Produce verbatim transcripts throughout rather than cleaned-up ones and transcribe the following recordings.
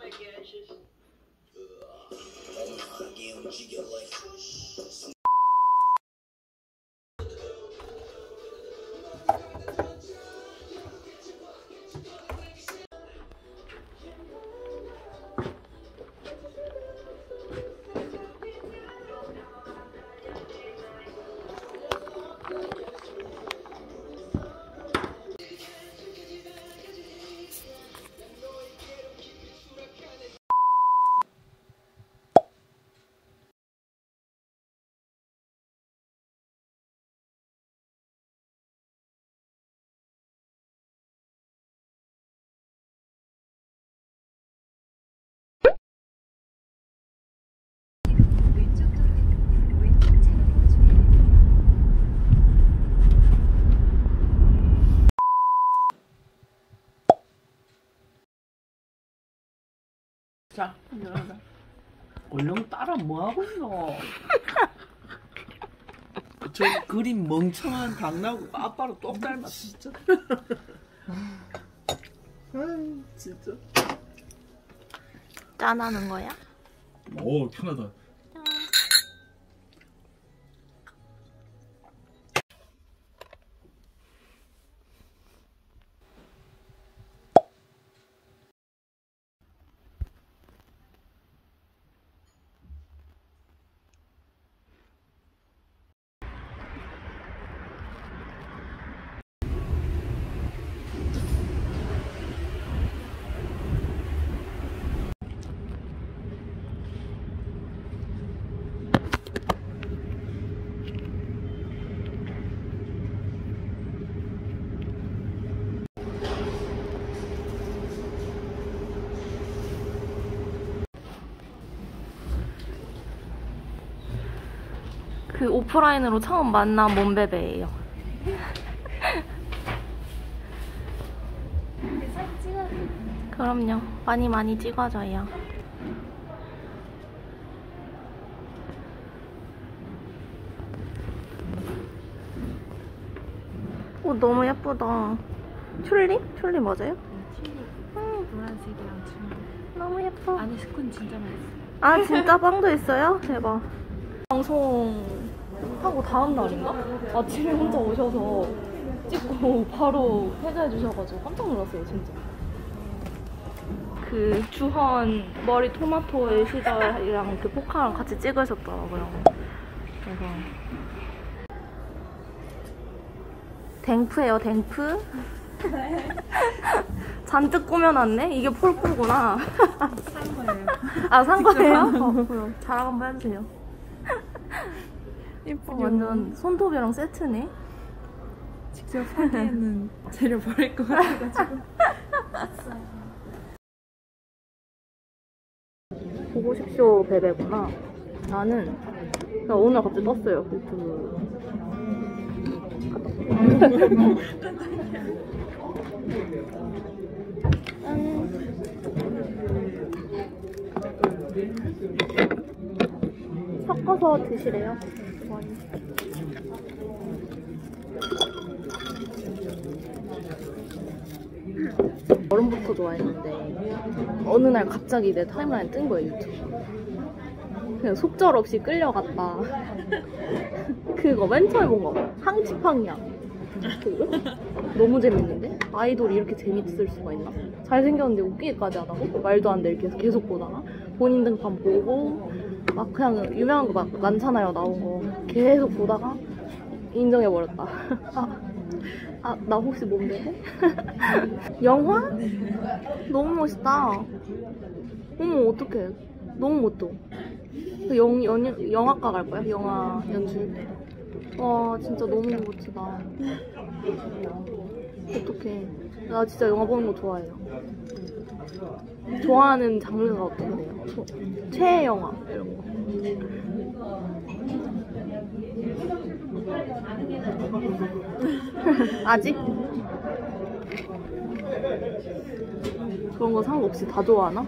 자, 들어가. 얼른 따라 뭐 하고 있어? 저 그림 멍청한 강나고 아빠랑 똑 닮았어. 진짜. 아이, 진짜. 짠하는 거야? 오, 편하다. 그 오프라인으로 처음 만난 몸베베예요. 사진 찍어요? 그럼요. 많이 많이 찍어줘요. 오, 너무 예쁘다. 튤립? 튤립 맞아요? 튤립. 음. 노란색이랑 주황. 너무 예뻐. 안에 스콘 진짜 맛있어. 아, 진짜 빵도 있어요? 대박. 방송하고 다음 날인가? 아침에 혼자 오셔서 찍고 바로 퇴근해 주셔가지고 깜짝 놀랐어요, 진짜. 그 주헌 머리 토마토의 시절이랑 그 포카랑 같이 찍으셨더라고요. 그래서 댕프예요, 댕프. 잔뜩 꾸며놨네? 이게 폴포구나. 산 거예요. 아, 산 거예요? 어, 자랑 한번 해주세요. 예뻐. 완전 손톱이랑 세트네. 직접 사기에는 재료 버릴 것 같아가지고. 보고 싶쇼 베베구나. 나는 나 오늘 갑자기 떴어요, 유튜브. 섞어서 드시래요. 얼음부터 좋아했는데 어느 날 갑자기 내 타임라인 뜬 거예요, 유튜브. 그냥 속절없이 끌려갔다. 그거 맨 처음에 본 거 항치팡이야. 그거? 너무 재밌는데? 아이돌이 이렇게 재밌을 수가 있나? 잘생겼는데 웃기기까지 안 하고 말도 안 돼 이렇게 계속 보다가 본인 등판 보고 막 그냥 유명한 거 막 많잖아요, 나온 거 계속 보다가 인정해버렸다. 아, 아, 나 혹시 뭔데? 영화? 너무 멋있다. 어머, 어떡해. 너무 멋져. 그 영, 연, 영화과 갈 거야? 영화 연출. 와, 진짜 너무 멋지다. 어떡해. 나 진짜 영화 보는 거 좋아해요. 좋아하는 장르가 어떻게 돼요? 저, 최애 영화 이런 거. 아직? 그런 거 상관없이 다 좋아하나?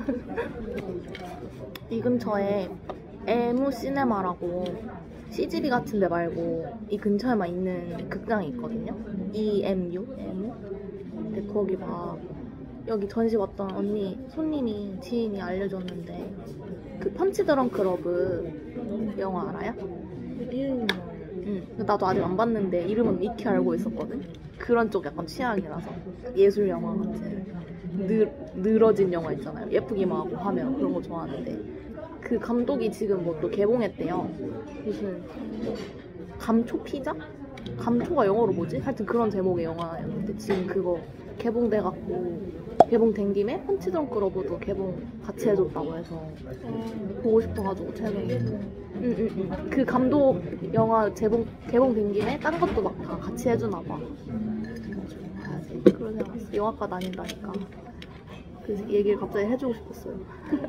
이 근처에 에무 시네마라고 씨지비 같은 데 말고 이 근처에만 있는 극장이 있거든요. 이엠유? 에무? 근데 거기 막 여기 전시 왔던 언니 손님이 지인이 알려줬는데 그 펀치 드렁크 러브 영화 알아요? 이름이 응. 나도 아직 안 봤는데 이름은 익히 알고 있었거든. 그런 쪽 약간 취향이라서 예술 영화 같은 늘, 늘어진 영화 있잖아요. 예쁘기만 하고 하면 그런 거 좋아하는데 그 감독이 지금 뭐 또 개봉했대요. 무슨 감초 피자? 감초가 영어로 뭐지? 하여튼 그런 제목의 영화였는데 지금 그거 개봉돼갖고 개봉된 김에 펀치 드렁크 러브도 개봉 같이 해줬다고 해서 보고 싶어가지고 최근에 응응응 그 감독 영화 재봉, 개봉된 김에 딴 것도 막 다 같이 해주나봐. 그래가지고 봐야지. 그런 생각 했어. 영화과 다닌다니까 그 얘기를 갑자기 해주고 싶었어요.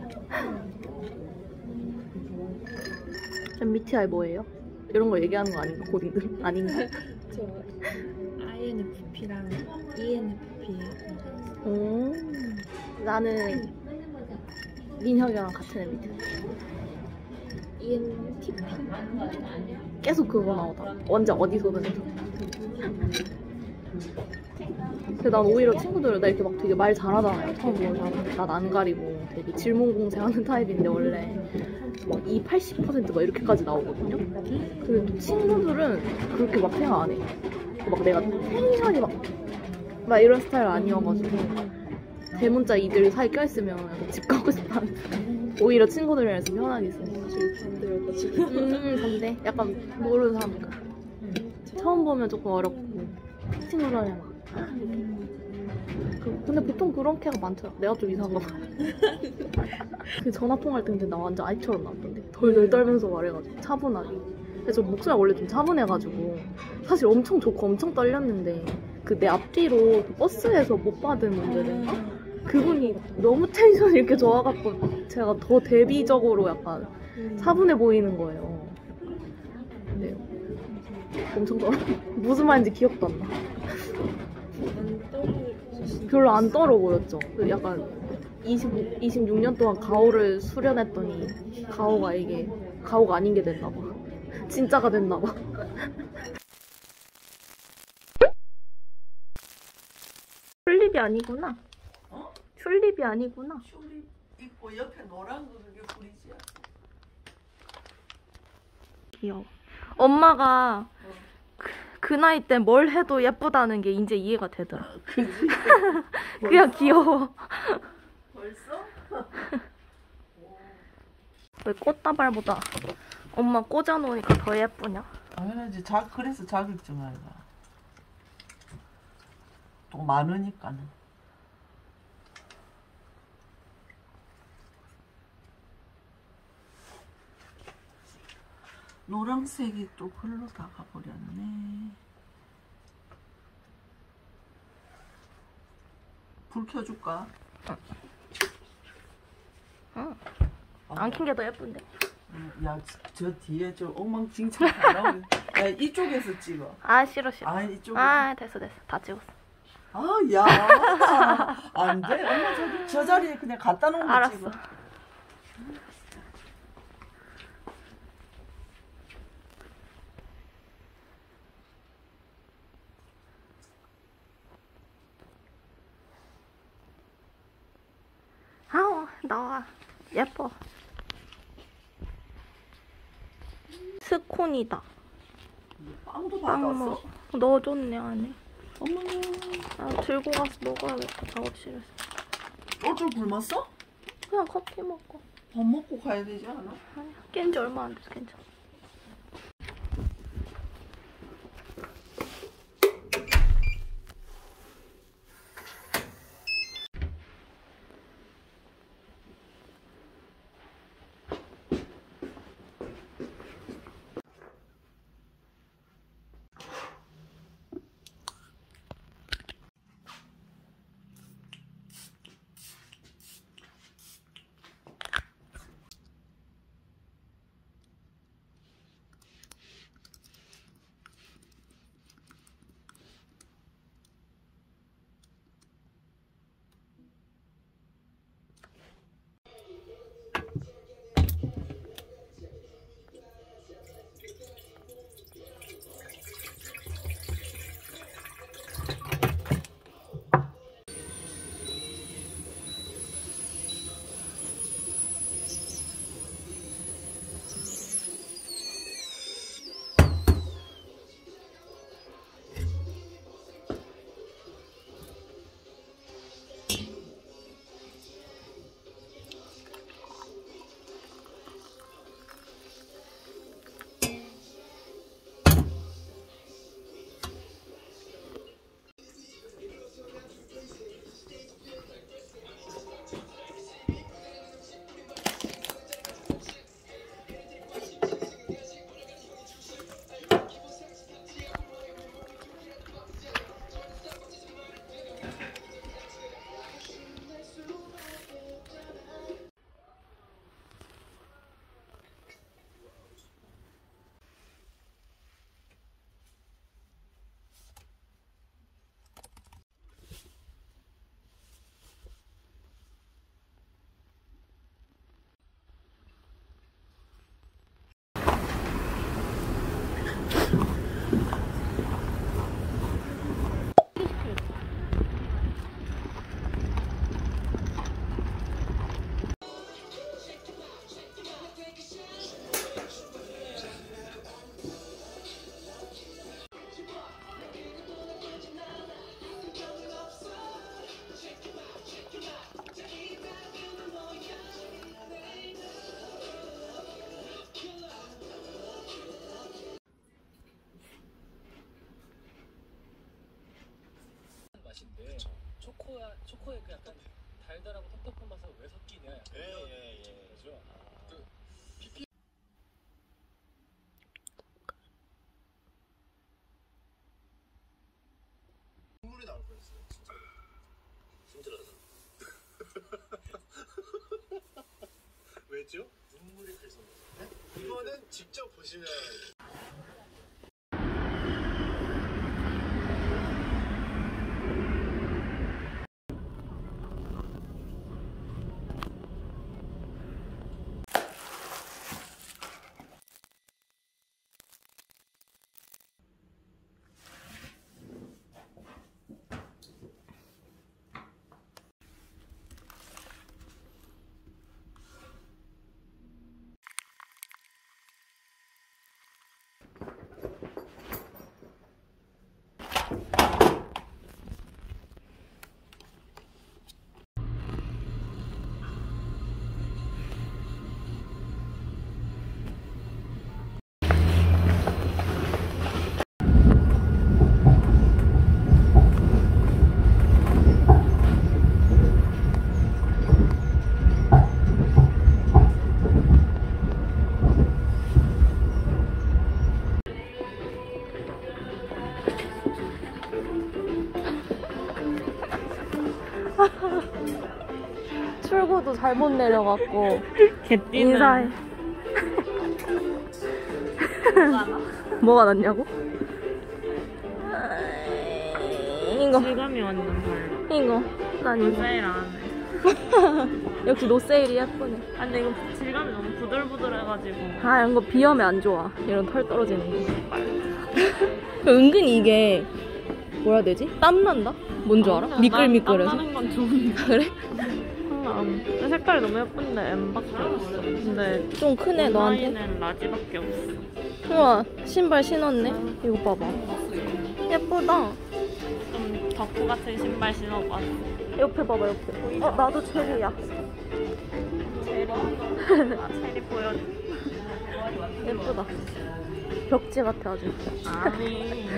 엠비티아이 뭐예요? 이런 거 얘기하는 거 아닌가? 고딩들? 아닌가? 저 아이엔에프피랑 이엔에프피. 오, 나는 민혁이랑 같은 엠비티아이. 이엔티피. 계속 그거 나오더라. 완전 어디서든 해서. 근데 난 오히려 친구들 나 이렇게 막 되게 말 잘하잖아요. 처음 보는 사람. 난 안 가리고 되게 질문 공세하는 타입인데 원래 막 이 팔십 퍼센트 막 이렇게까지 나오거든요. 근데 또 친구들은 그렇게 막 생각 안 해. 막 내가 텐션이 막, 막 이런 스타일 아니어가지고 대문자 이들 사이 껴있으면 약간 집 가고 싶다. 오히려 친구들이랑 있으면 편하게 있으니까. 반대여가지고. 음, 반대. 약간 모르는 사람이니까. 처음 보면 조금 어렵고 친구들이랑 막. 그- 근데 보통 그런 캐가 많더라. 내가 좀 이상한가 봐. 그 전화 통화할 때 근데 나 완전 아이처럼 나왔던데. 덜덜 떨면서 말해가지고 차분하게. 근데 저 목소리가 원래 좀 차분해가지고 사실 엄청 좋고 엄청 떨렸는데 그 내 앞뒤로 그 버스에서 못 받은 분들인가? 그분이 너무 텐션이 이렇게 좋아갖고 제가 더 대비적으로 약간 차분해 보이는 거예요. 근데 엄청 떨어. 무슨 말인지 기억도 안 나. 안 떠오르셨어요? 별로 안 떨어 보였죠. 그 약간 이십오, 이십육 년 동안 가오를 수련했더니 가오가 이게 가오가 아닌 게 됐나 봐. 진짜가 됐나 봐. 튤립이 아니구나. 어? 튤립이 아니구나. 튤립 있고 옆에 노란 거 그게 브리지야. 귀여워. 엄마가 그, 그 나이 때 뭘 해도 예쁘다는 게 이제 이해가 되더라. 그지? 그냥 귀여워. 벌써? 왜 꽃다발보다 엄마 꽂아놓으니까 더 예쁘냐? 당연하지. 자, 그래서 자격증 아이가. 또 많으니까는. 노란색이 또 글로 다 가버렸네. 불 켜줄까? 응. 안 킨 게 더 예쁜데. 야, 저 뒤에 저 엉망진창 다 나오네. 야, 이쪽에서 찍어. 아 싫어 싫어. 아, 이쪽에. 아 됐어 됐어 다 찍었어. 아, 야. 안 돼. 엄마 저, 저 자리에 그냥 갖다 놓은 거 알았어. 찍어. 아우 나와 예뻐. 스콘이다. 빵도 빵 받았어. 먹어. 넣어줬네 안에. 어머. 아 들고 가서 먹어야겠다 작업실에서. 쫄쫄 굶었어? 그냥 커피 먹고. 밥 먹고 가야 되지 않아? 아니야 깬 지 얼마 안 돼서 괜찮아. 맛인데 초코야 초코에 그 약간 달달하고 텁텁한 맛을 왜 섞이냐? 예예예. 예, 그죠? 아. 그 피피 눈물이 나올 뻔했어요. 진짜. 힘들어서. 왜죠? 눈물이 글썽. 네? 이거는 직접 보시면. 출구도 잘못 내려갔고 개띠는 인사해. 뭐가 났냐고? 이거 질감이 완전 달라. 이거 난 이거 세일 안 해. 역시 노세일이 예쁘네. 아 근데 이거 질감이 너무 부들부들해가지고. 아 이거 비염에 안 좋아. 이런 털 떨어지는 거. 은근히 이게 뭐라 해야 되지? 땀 난다? 뭔 줄 알아? 미끌미끌해서. 땀 나는 건 좋은데. 그래? 음, 색깔이 너무 예쁜데 M밖에 없어. 근데 좀 크네 너한테. 디자인은 라지밖에 없어. 우와 신발 신었네. 이거 봐봐. 예쁘다. 좀 덕후 같은 신발 신어봤어. 옆에 봐봐 옆에. 어 나도 체리야. 체리. 아, 체리 보여줘. 예쁘다. 벽지 같아 아주. 아니.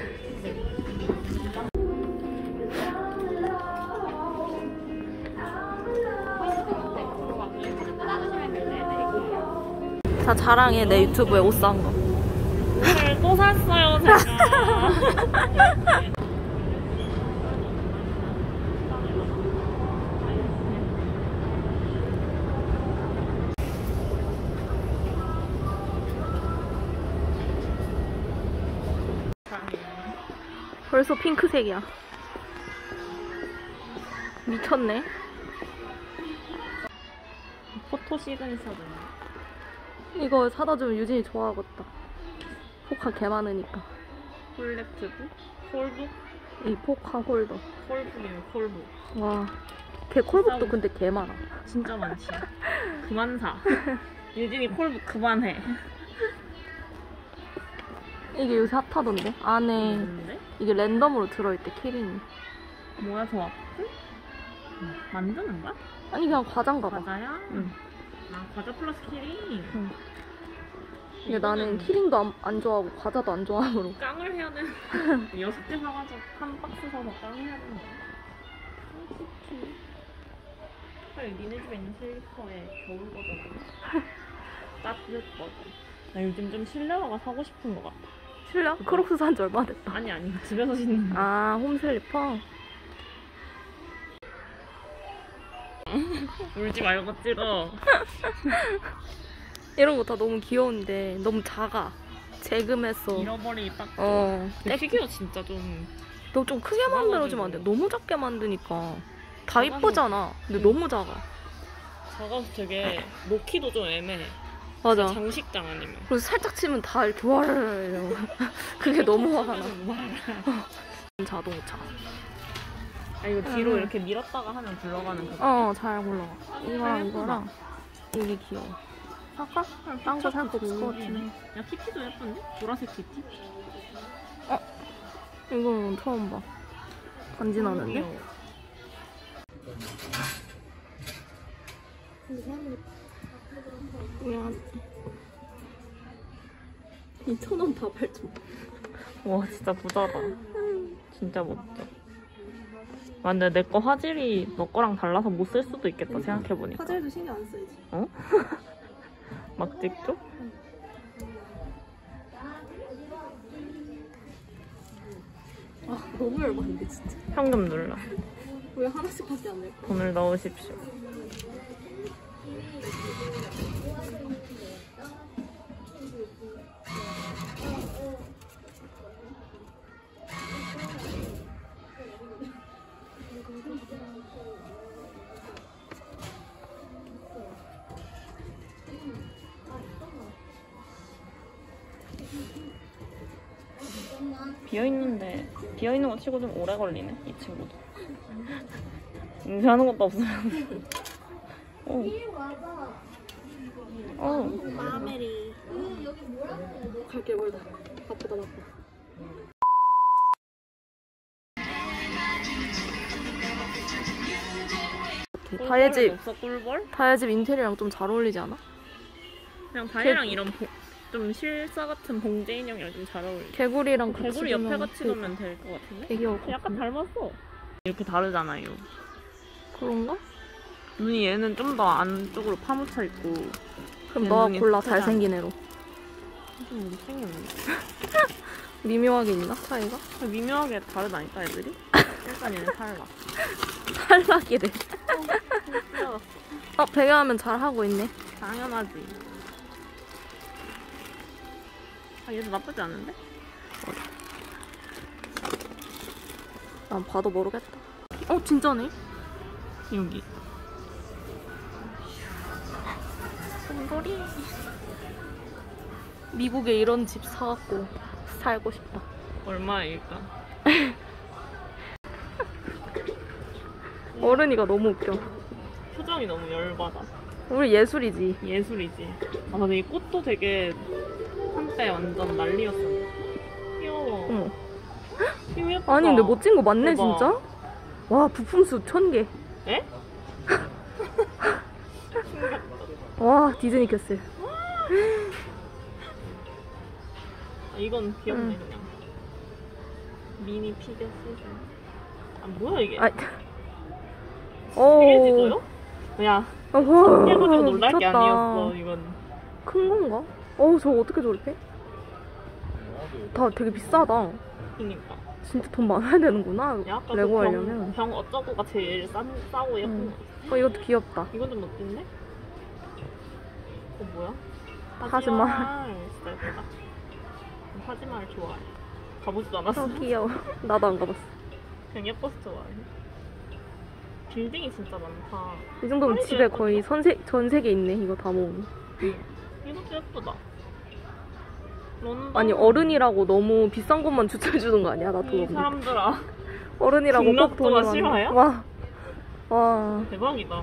다 자랑해 내 유튜브에 옷 산 거. 오늘 또 샀어요 제가. 벌써 핑크색이야. 미쳤네. 포토 시그니처잖아. 이거 사다 주면 유진이 좋아하겠다. 포카 개 많으니까. 콜렉트북? 콜북? 이 포카 홀더. 콜북이면 콜북. 와, 걔 콜북도 근데 개 많아. 진짜 많지. 그만 사. 유진이 콜북 그만해. 이게 요새 핫하던데? 안에 뭔데? 이게 랜덤으로 들어있대, 키링이. 뭐야 저 앞을? 만드는 거야? 아니 그냥 과자인가 봐. 과자야? 응. 아 과자 플러스 키링. 응. 근데 나는 키링도 안, 안 좋아하고 과자도 안 좋아하므로. 깡을 해야 되는. 여섯 개 사가지고 한 박스 사서 깡 해야 되는 거야. 헐 니네 집에 있는 슬리퍼의 겨울 버전. 따뜻 버전. 나 요즘 좀 실내화가 사고 싶은 것 같아. 실려? 크록스 산 지 얼마 됐다. 아니 아니 집에서 신는 거. 아, 홈슬리퍼? 울지 말고 찍어. 이런 거 다 너무 귀여운데 너무 작아. 재금했어. 잃어버리기 딱 좋아. 어. 근데 피규어 진짜 좀 너 좀 크게 만들어주면 안 돼? 너무 작게 만드니까. 다 이쁘잖아. 근데 너무 작아. 작아서 되게 놓기도 좀 애매해. 맞아. 장식장 아니면. 그래서 살짝 치면 다 이렇게 와르르 이러고. 그게 너무 화가 나. 자동차. 아 이거 뒤로 응. 이렇게 밀었다가 하면 굴러가는 거. 어, 잘 굴러가. 이거랑 예쁘다. 이거랑 이게 귀여워. 살까? 딴 거 살 거 없을 것 같은데. 야 키티도 예쁜데? 보라색 키티? 이거는 처음 봐. 간지나는데? 귀여워. 미안. 이천 원 다 팔지 마. 와 진짜 부자다. 진짜 멋져. 근데 내 거 화질이 너 거랑 달라서 못 쓸 수도 있겠다 생각해보니까. 화질도 신경 안 써야지. 어? 막 찍죠? 아 너무 열받는데 진짜. 현금 눌러. 왜 하나씩밖에 안 낼까? 돈을 넣으십시오. 비어있는데 비어있는 거 치고 좀 오래 걸리네 이 친구도. 인쇄하는 것도 없으면. 어. 어. 마메리. 갈게 멀다. 바쁘다 바빠. 다혜집 없어 꿀벌? 다혜집 인테리어랑 좀 잘 어울리지 않아? 그냥 다혜랑 이런 봉, 좀 실사 같은 봉제 인형이랑 좀 잘 어울려. 개구리랑 같이 개구리 옆에 두면 같이 놓으면 될 것 같은데? 되게 귀여울 것 약간 같은데? 닮았어. 이렇게 다르잖아요. 그런가? 눈이 얘는 좀 더 안쪽으로 파묻혀 있고. 그럼 얘 너가 눈이 골라 크잖아. 잘생긴 애로. 좀 못생겼는데. 미묘하게 있나 차이가? 미묘하게 다르다니까 애들이? 일단 얘는 탈락. 탈락이래. 어, 어 배경화면 잘 하고 있네. 당연하지. 아 얘도 나쁘지 않은데? 난 봐도 모르겠다. 어 진짜네. 여기. 곰돌이. 미국에 이런 집 사갖고 살고 싶다. 얼마일까? 어른이가 너무 웃겨. 표정이 너무 열받아. 우리 예술이지. 예술이지. 아 근데 이 꽃도 되게 한때 완전 난리였어. 귀여워. 응. 이거 예쁘다. 아니 근데 멋진 거 많네 대박. 진짜. 와 부품수 천 개. 에? 와 디즈니 캐슬. 아, 이건 귀엽네 응. 그냥. 미니 피겨 시즌. 아 뭐야 이게? 아. 되게 오. 찢어요? 야, 어허. 깨가지고 놀랄 게 미쳤다. 아니었어 이건. 큰 건가? 어우 저거 어떻게 조립해? 다 되게 비싸다. 그니까. 진짜 돈 많아야 되는구나. 야, 아까 레고 그 병, 하려면. 병 어쩌고가 제일 싸, 싸고 예쁜 응. 거. 어 이것도 귀엽다. 이건 좀 멋진데? 어 뭐야? 하지마. 하지마. 진짜 예쁘다. 하지마를 좋아해. 가보지도 않았어. 어 귀여워. 나도 안 가봤어. 그냥 예뻐서 좋아해. 빌딩이 진짜 많다. 이 정도면 사이즈 집에 예쁘다. 거의 선세, 전 세계 있네. 이거 다 모으면. 이것도 예쁘다. 런던. 아니 어른이라고 너무 비싼 것만 추천해주는 거 아니야? 나도 이 사람들아. 어른이라고 꼭 등록도가 돈이 많아. 실화야? 와. 와. 대박이다.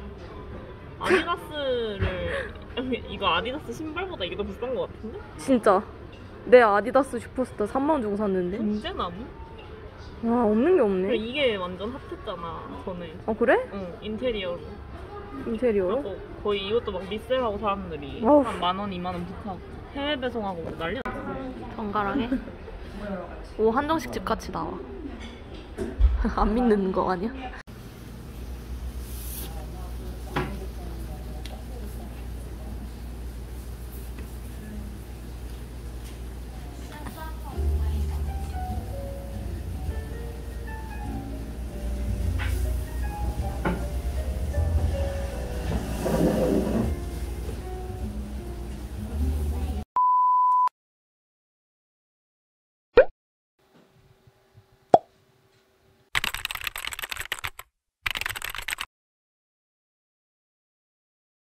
아디다스를 이거 아디다스 신발보다 이게 더 비싼 것 같은데? 진짜. 내 아디다스 슈퍼스타 삼만 원 주고 샀는데. 문제나무? 와 없는 게 그리고 없네. 이게 완전 핫했잖아 전에. 어 그래? 응 인테리어로. 인테리어로? 그리고 거의 이것도 막 리셀하고 사람들이 어우. 한 만 원, 이만 원 부탁하고 해외 배송하고 막 난리 났어. 정갈하게. 오 한정식 집 같이 나와. 안 믿는 거 아니야?